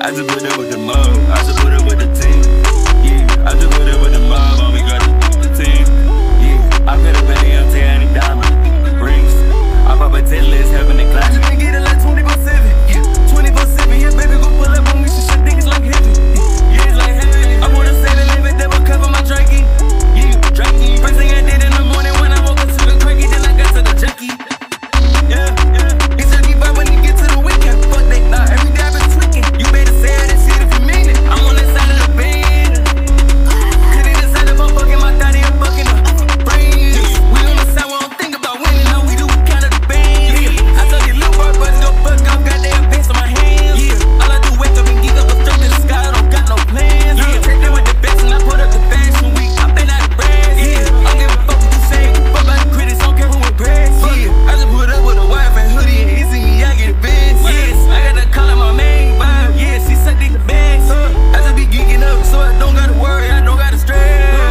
I just put up with the mob, I just put up with the team. Yeah, I just put up with the mob, all we got the team. Yeah, I could have been a MT and diamond rings. I pop a 10 list, having the class. I just been getting like 24/7. Yeah, 24/7. Yeah, baby, go pull up on me, shit niggas like heavy. Yeah, it's like heavy. I wanna say the limit that will cover my drinking. Yeah, drinking. First thing I did in the morning when I woke up to the cranky, then I got to the junkie. Yeah, yeah. It's a deep vibe when you get to the weekend. Fuck that, nah, every day I've been tweaking. You better say that shit if you mean it. I'm on that side of the bed. Couldn't decide if I'm fucking my daddy or fucking her friends. We on the side, we don't think about winning. No, we do kind of the band. Yeah, I told you little boy, but go fuck up, goddamn pants on my hands. Yeah, all I do wake up and geek up, straight to the sky. I don't got no plans. Yeah, tricked with the best and I put up the fashion week. I been out of bread. Yeah, I don't give a fuck what you say. Fuck about the critics, don't care who impressed. Yeah, I just put up with a wife and hoodie and easy me, I get it best. Yes, I got to call her my main vibe. Yeah, she sucked in the best. I just be geeking up, so I don't gotta worry, I don't gotta stress.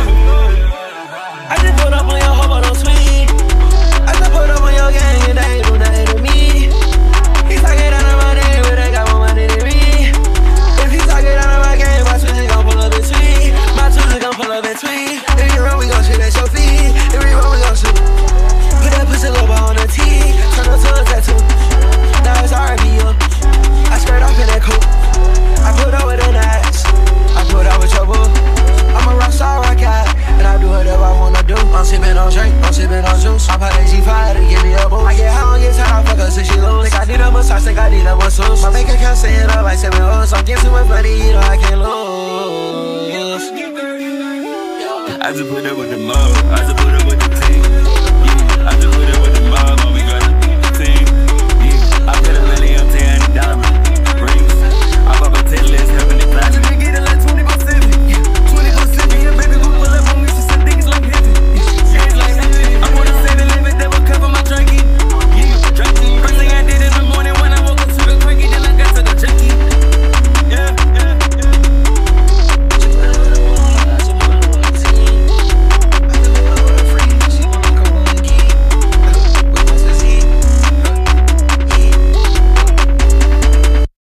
I just put up on your hoe, but don't sweet. I just put up on your gang and they ain't do nothing to me. He's talking down on my name, but they got more money than me. If he's talking down on my game, my twins is gon' pull up and tweet. My twins is gon' pull up and tweet. If you run, we gon' shoot at your feet. If we run, we gon' shoot. Put that pussy lover on the T, turn her to a tattoo. Now it's R&B up. I skirt off in that coupe. I put up with an ass. I put up with your boo. I'm a rock star, rock out, and I do whatever I wanna do. I'm sippin' on drink, I'm sippin' on juice. I pop that G5 to give me a boost. I get high, I get tired, I fuck her till she lose. Think I need a massage, think I need a masseuse. My bank account saying up like 7 O's. I'm getting too much money, you know I can't lose. I just put up with the mob, I just put up with the team. Yeah, I just put